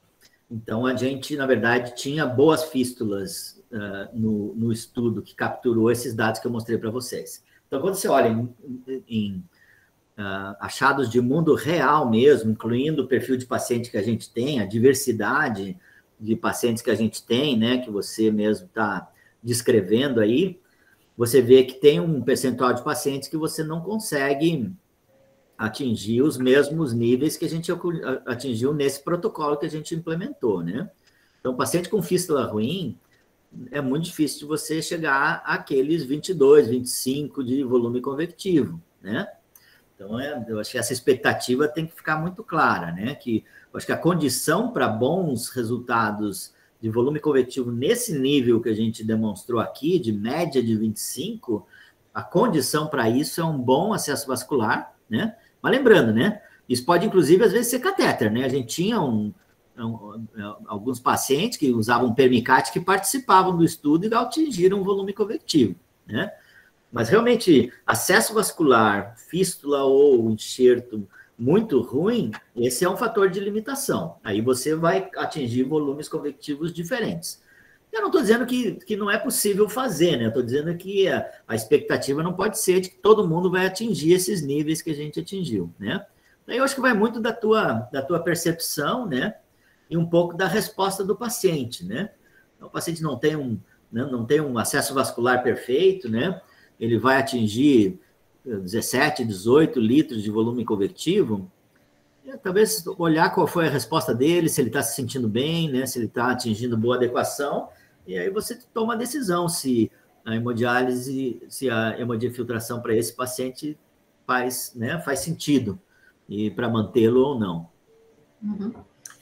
Então, a gente, na verdade, tinha boas fístulas uh, no, no estudo que capturou esses dados que eu mostrei para vocês. Então, quando você olha em, em Uh, achados de mundo real mesmo, incluindo o perfil de paciente que a gente tem, a diversidade de pacientes que a gente tem, né, que você mesmo está descrevendo aí, você vê que tem um percentual de pacientes que você não consegue atingir os mesmos níveis que a gente atingiu nesse protocolo que a gente implementou, né? Então, paciente com fístula ruim, é muito difícil de você chegar àqueles vinte e dois, vinte e cinco de volume convectivo, né? Então, é, eu acho que essa expectativa tem que ficar muito clara, né? Que eu acho que a condição para bons resultados de volume convectivo nesse nível que a gente demonstrou aqui, de média de vinte e cinco, a condição para isso é um bom acesso vascular, né? Mas lembrando, né? Isso pode, inclusive, às vezes ser catéter, né? A gente tinha um, um, alguns pacientes que usavam permicate que participavam do estudo e atingiram o volume convectivo, né? Mas, realmente, acesso vascular, fístula ou enxerto muito ruim, esse é um fator de limitação. Aí você vai atingir volumes convectivos diferentes. Eu não estou dizendo que, que não é possível fazer, né? Eu estou dizendo que a, a expectativa não pode ser de que todo mundo vai atingir esses níveis que a gente atingiu, né? Aí eu acho que vai muito da tua, da tua percepção, né? E um pouco da resposta do paciente, né? Então, o paciente não tem um, né? não tem um acesso vascular perfeito, né? Ele vai atingir dezessete, dezoito litros de volume convectivo, talvez olhar qual foi a resposta dele, se ele está se sentindo bem, né, se ele está atingindo boa adequação, e aí você toma a decisão se a hemodiálise, se a hemodiafiltração para esse paciente faz, né, faz sentido, e para mantê-lo ou não. Uhum.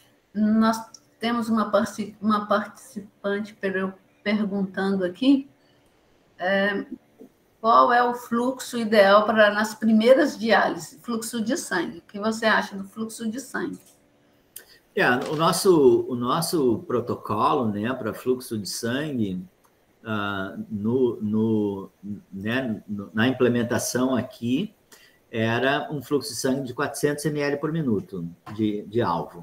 Nós temos uma, uma participante perguntando aqui, é, qual é o fluxo ideal para nas primeiras diálises? Fluxo de sangue. O que você acha do fluxo de sangue? É, o nosso, o nosso protocolo, né, para fluxo de sangue, uh, no, no, né, no, na implementação aqui, era um fluxo de sangue de quatrocentos mililitros por minuto de, de alvo.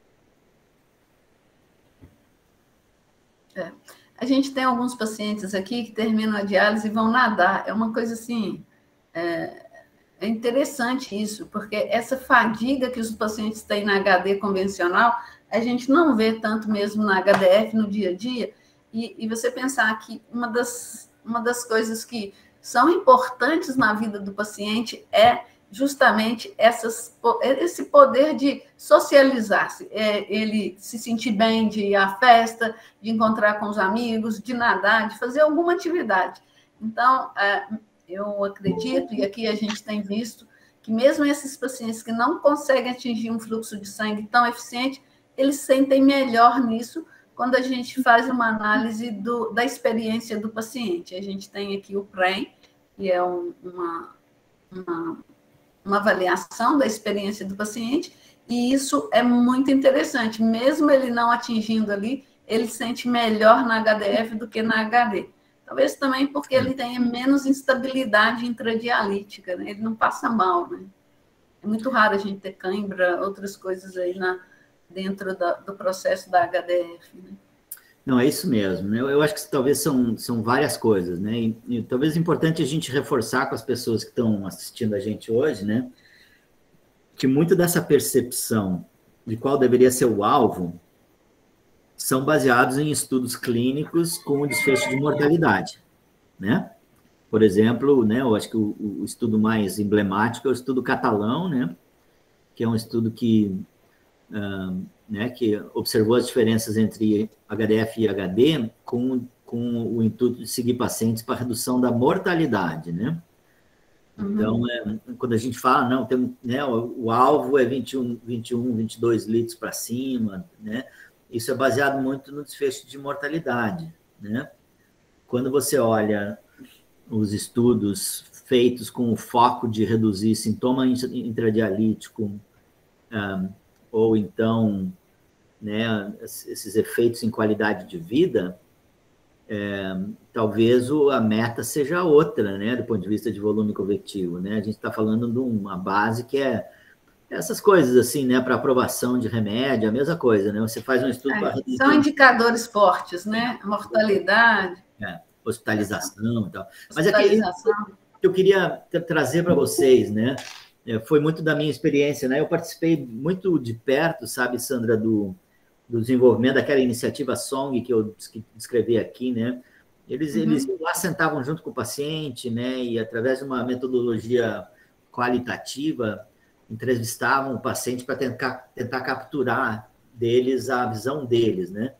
É. A gente tem alguns pacientes aqui que terminam a diálise e vão nadar. É uma coisa assim, é, é interessante isso, porque essa fadiga que os pacientes têm na H D convencional, a gente não vê tanto mesmo na H D F no dia a dia. E, e você pensar que uma das, uma das coisas que são importantes na vida do paciente é justamente essas, esse poder de socializar-se, é, ele se sentir bem de ir à festa, de encontrar com os amigos, de nadar, de fazer alguma atividade. Então, é, eu acredito, e aqui a gente tem visto, que mesmo esses pacientes que não conseguem atingir um fluxo de sangue tão eficiente, eles sentem melhor nisso quando a gente faz uma análise do, da experiência do paciente. A gente tem aqui o P R E M, que é um, uma... uma uma avaliação da experiência do paciente, e isso é muito interessante. Mesmo ele não atingindo ali, ele sente melhor na H D F do que na H D. Talvez também porque ele tenha menos instabilidade intradialítica, né? Ele não passa mal, né? É muito raro a gente ter cãibra, outras coisas aí na, dentro da, do processo da H D F, né? Não, é isso mesmo. Eu, eu acho que talvez são, são várias coisas, né? E, e talvez é importante a gente reforçar com as pessoas que estão assistindo a gente hoje, né? Que muito dessa percepção de qual deveria ser o alvo são baseados em estudos clínicos com desfecho de mortalidade, né? Por exemplo, né, eu acho que o, o estudo mais emblemático é o estudo catalão, né? Que é um estudo que... Uh, né, que observou as diferenças entre H D F e H D com, com o intuito de seguir pacientes para redução da mortalidade, né? Uhum. Então, é, quando a gente fala, não, tem, né, o, o alvo é vinte e um, vinte e um, vinte e dois litros para cima, né? Isso é baseado muito no desfecho de mortalidade, né? Quando você olha os estudos feitos com o foco de reduzir sintoma intradialítico, um, ou então, né, esses efeitos em qualidade de vida, é, talvez o, a meta seja outra, né, do ponto de vista de volume convectivo, né? A gente está falando de uma base que é essas coisas assim, né, para aprovação de remédio, a mesma coisa, né? Você faz um estudo para é, são indicadores fortes, né? Mortalidade, é, hospitalização e tal. Mas é que hospitalização. eu queria trazer para vocês, né? Foi muito da minha experiência, né? Eu participei muito de perto, sabe, Sandra, do, do desenvolvimento daquela iniciativa Song que eu descrevi aqui, né? Eles, uhum. eles lá sentavam junto com o paciente, né? E através de uma metodologia qualitativa, entrevistavam o paciente para tentar, tentar capturar deles a visão deles, né?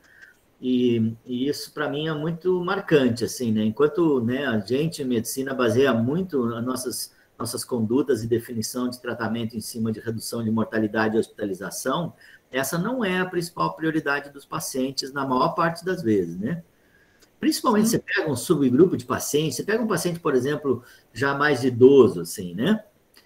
E, e isso, para mim, é muito marcante, assim, né? Enquanto, né, a gente, em medicina, baseia muito as nossas, nossas condutas e definição de tratamento em cima de redução de mortalidade e hospitalização, essa não é a principal prioridade dos pacientes na maior parte das vezes, né? Principalmente, Sim. Você pega um subgrupo de pacientes, você pega um paciente, por exemplo, já mais idoso, assim, né?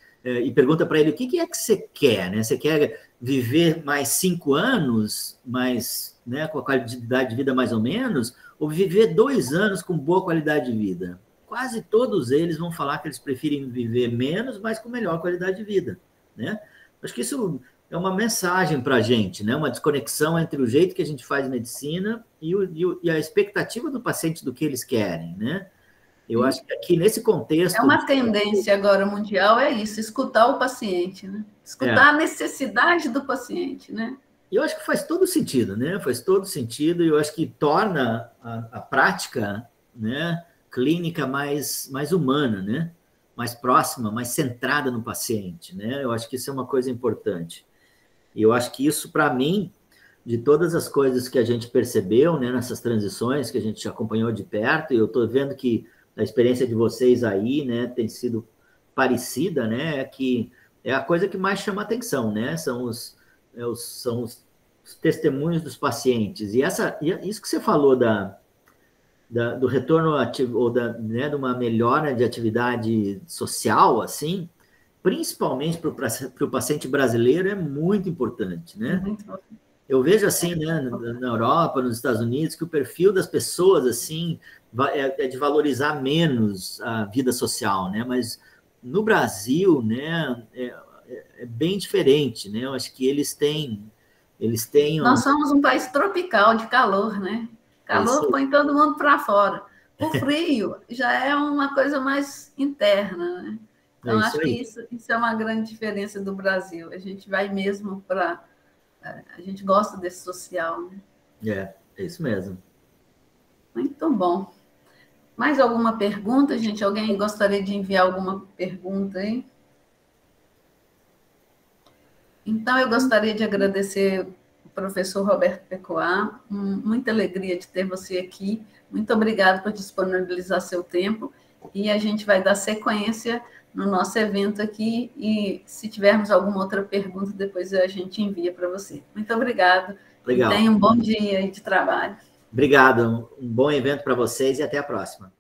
E pergunta para ele, o que é que você quer, né? Você quer viver mais cinco anos, mais, né, com a qualidade de vida mais ou menos, ou viver dois anos com boa qualidade de vida? Quase todos eles vão falar que eles preferem viver menos, mas com melhor qualidade de vida, né? Acho que isso é uma mensagem para a gente, né? Uma desconexão entre o jeito que a gente faz medicina e, o, e a expectativa do paciente do que eles querem, né? Eu Sim. acho que aqui, nesse contexto... É uma tendência agora mundial, é isso, escutar o paciente, né? Escutar é. a necessidade do paciente, né? Eu acho que faz todo sentido, né? Faz todo sentido e eu acho que torna a, a prática, né, clínica mais, mais humana, né? Mais próxima, mais centrada no paciente, né? Eu acho que isso é uma coisa importante. E eu acho que isso, para mim, de todas as coisas que a gente percebeu, né, nessas transições que a gente acompanhou de perto, e eu estou vendo que a experiência de vocês aí, né, tem sido parecida, né, é que é a coisa que mais chama atenção, né, são os, é os, são os, os testemunhos dos pacientes. E, essa, e isso que você falou da, da, do retorno ativo, ou da, né, de uma melhora de atividade social, assim, principalmente para o paciente brasileiro, é muito importante, né? Muito importante. Eu vejo assim, né, na Europa, nos Estados Unidos, que o perfil das pessoas, assim, é de valorizar menos a vida social, né? Mas no Brasil, né, é, é bem diferente, né? Eu acho que eles têm, eles têm... Nós somos um país tropical, de calor, né? Calor é põe todo mundo para fora. O frio já é uma coisa mais interna, né? Então, é acho que isso, isso é uma grande diferença do Brasil. A gente vai mesmo para... A gente gosta desse social, né? É, é isso mesmo. Muito bom. Mais alguma pergunta, gente? Alguém gostaria de enviar alguma pergunta aí? Então, eu gostaria de agradecer o professor Roberto Pecoá. Muita alegria de ter você aqui. Muito obrigada por disponibilizar seu tempo. E a gente vai dar sequência no nosso evento aqui, e se tivermos alguma outra pergunta, depois a gente envia para você. Muito obrigada. Legal. E tenha um bom dia de trabalho. Obrigado. Um bom evento para vocês e até a próxima.